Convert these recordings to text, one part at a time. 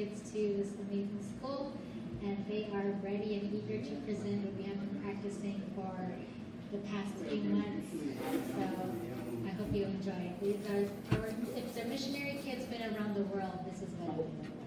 kids to this amazing school, and they are ready and eager to present what we have been practicing for the past 3 months. So I hope you enjoy it. If they're missionary kids been around the world, this is what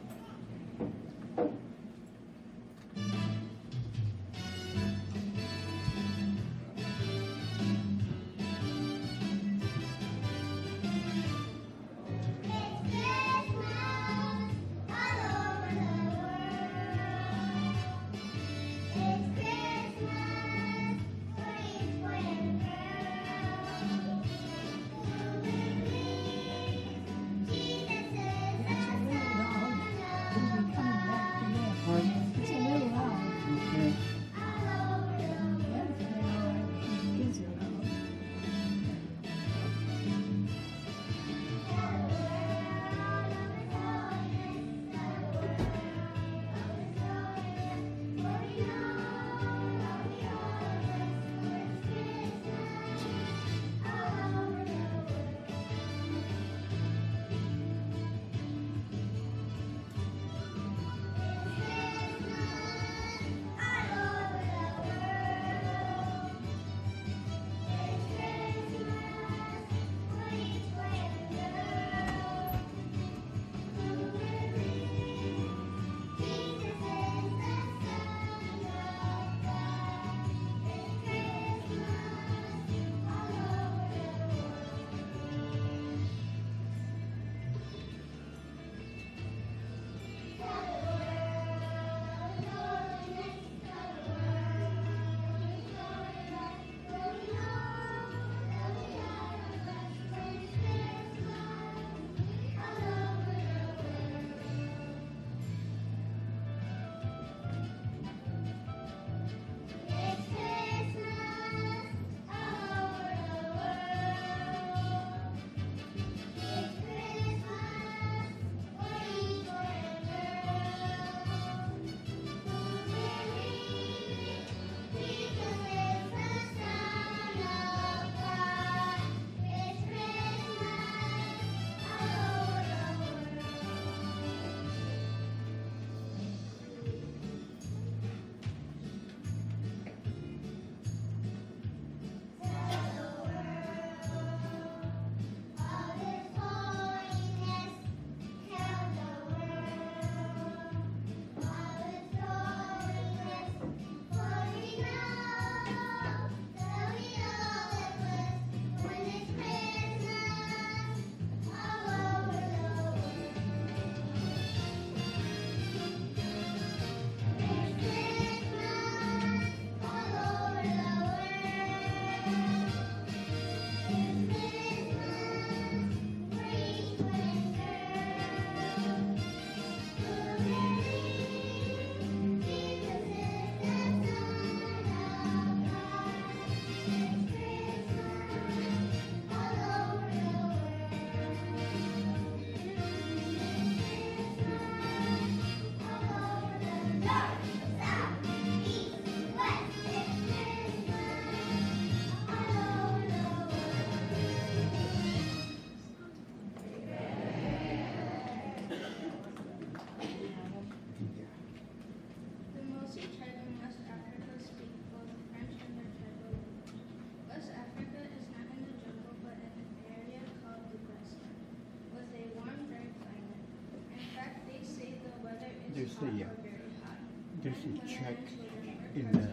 there's a check in the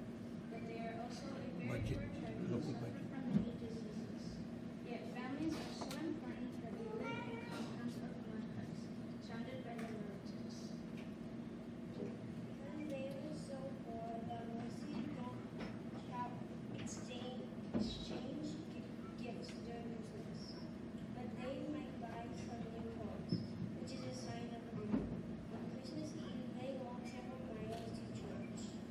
budget, local budget. Yet families are so important that they live in compounds of mud huts, surrounded by their relatives. Because they were so poor that mostly don't have exchange gifts during Christmas. But they might buy some new clothes, which is a sign of hope. On Christmas Eve, they walk several miles to church.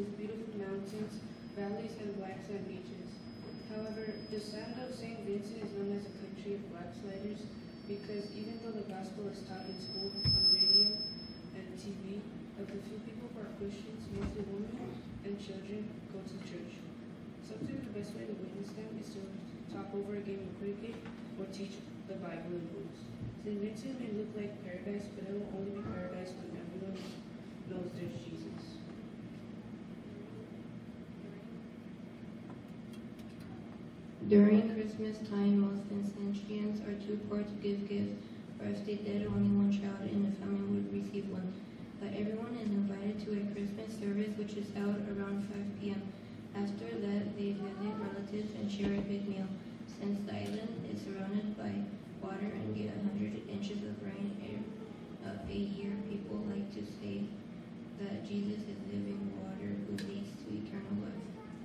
with beautiful mountains, valleys, and black sand beaches. However, the sand of St. Vincent is known as a country of backsliders because even though the gospel is taught in school, on radio, and TV, of the few people who are Christians, mostly women and children, go to church. Sometimes the best way to witness them is to talk over a game of cricket or teach the Bible and rules. St. Vincent may look like paradise, but it will only be paradise when everyone knows there's Jesus. During Christmas time, most Vincentians are too poor to give gifts, or if they did, only one child in the family would receive one. But everyone is invited to a Christmas service which is held around 5 p.m. After that, they visit relatives and share a big meal. Since the island is surrounded by water and get 100 inches of rain a year, people like to say that Jesus is living water who leads to eternal life.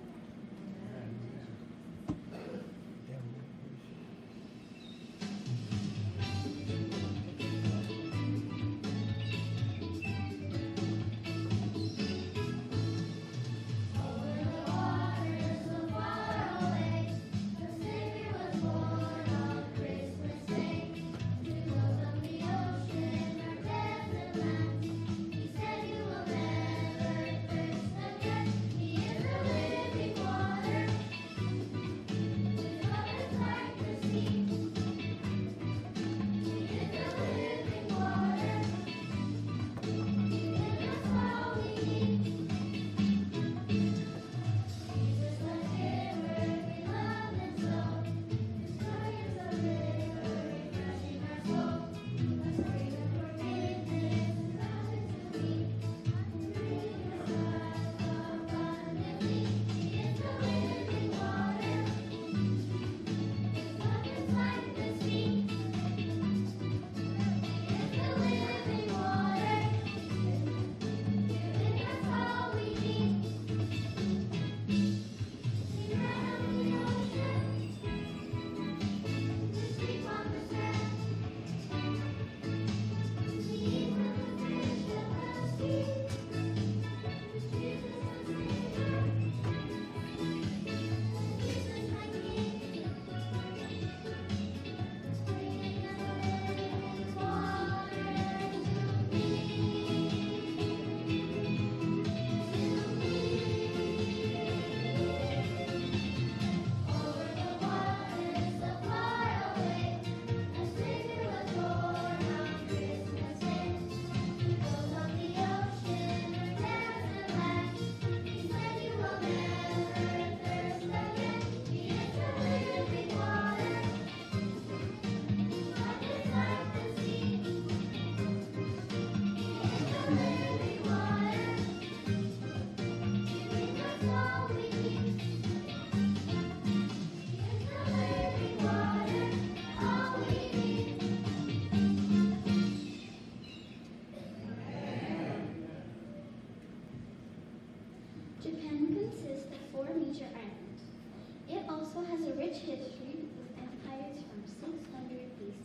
Japan consists of 4 major islands. It also has a rich history with empires from 600 BC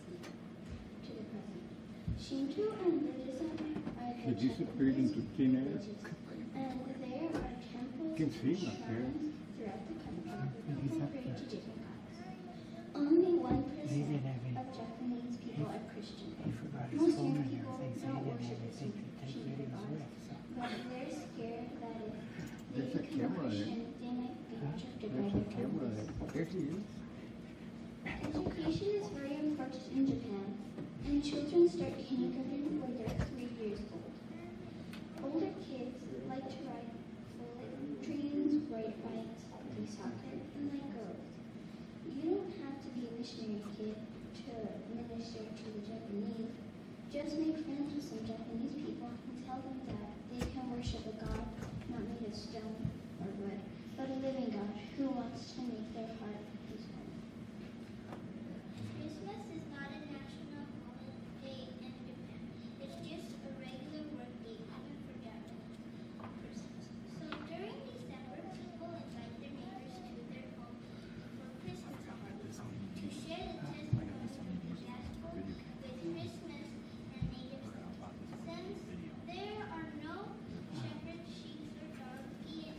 to the present. Shinto and Buddhism are the It disappeared into thin air. and there are temples Can see and up there. shrines throughout the country who pray to different gods. Only 1% of Japanese people are Christian. Most young people don't worship the Shinto gods, but they're scared that if There's they a become camera there. Christian, they might be rejected by There's their a camera families. there. There he is. Education is very important in Japan, and children start kindergarten when they're 3 years old. Older kids like to ride bullet trains, ride bikes, play soccer, and like girls. You don't have to be a missionary kid to minister to the Japanese. Just make friends with some Japanese people and tell them that they can worship a God not made of stone or wood, but a living God who wants to make their heart peaceful. Christmas is not a national holiday in Japan. It's just a regular work day, even for Japanese persons. So during December, people invite their neighbors to their home for Christmas parties to share the testimony of the gospel with Christmas and native songs. Since there are no shepherds, sheep, or donkey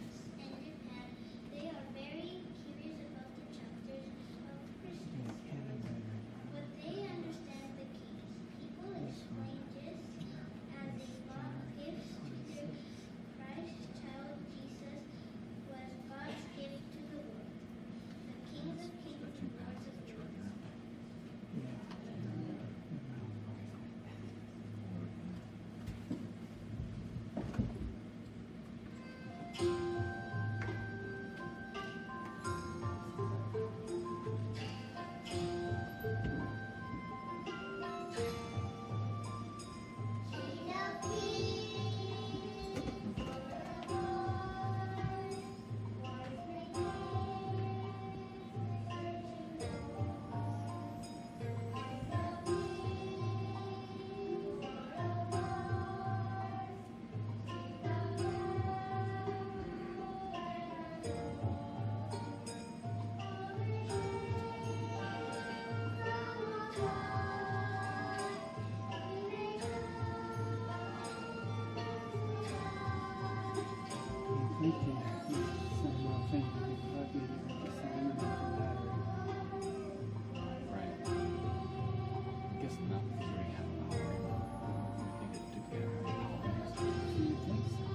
things that they taught me there, the sign and that. Right. I guess not hearing half an hour. I think it took them an hour. Do you think so?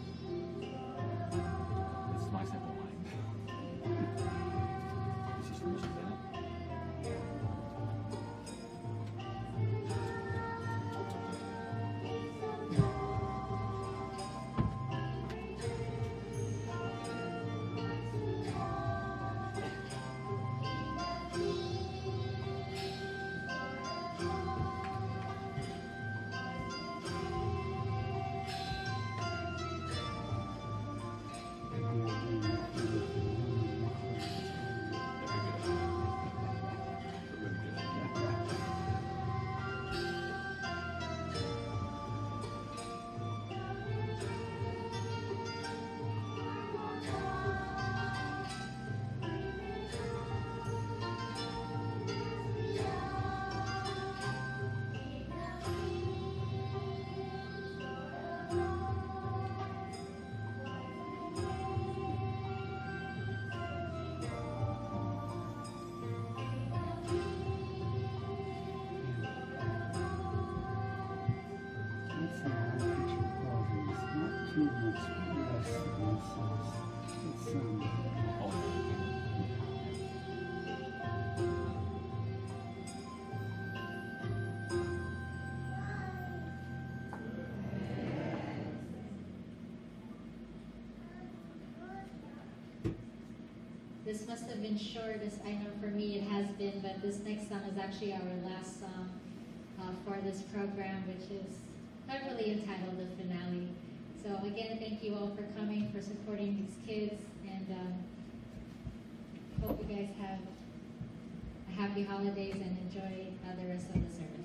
This is my simple mind. This is Bruce's, isn't it? Let's see how to picture all these. Not too much less than this. It's This must have been short, as I know for me it has been, but this next song is actually our last song for this program, which is not really entitled the finale. So again, thank you all for coming, for supporting these kids, and hope you guys have a happy holidays and enjoy the rest of the service.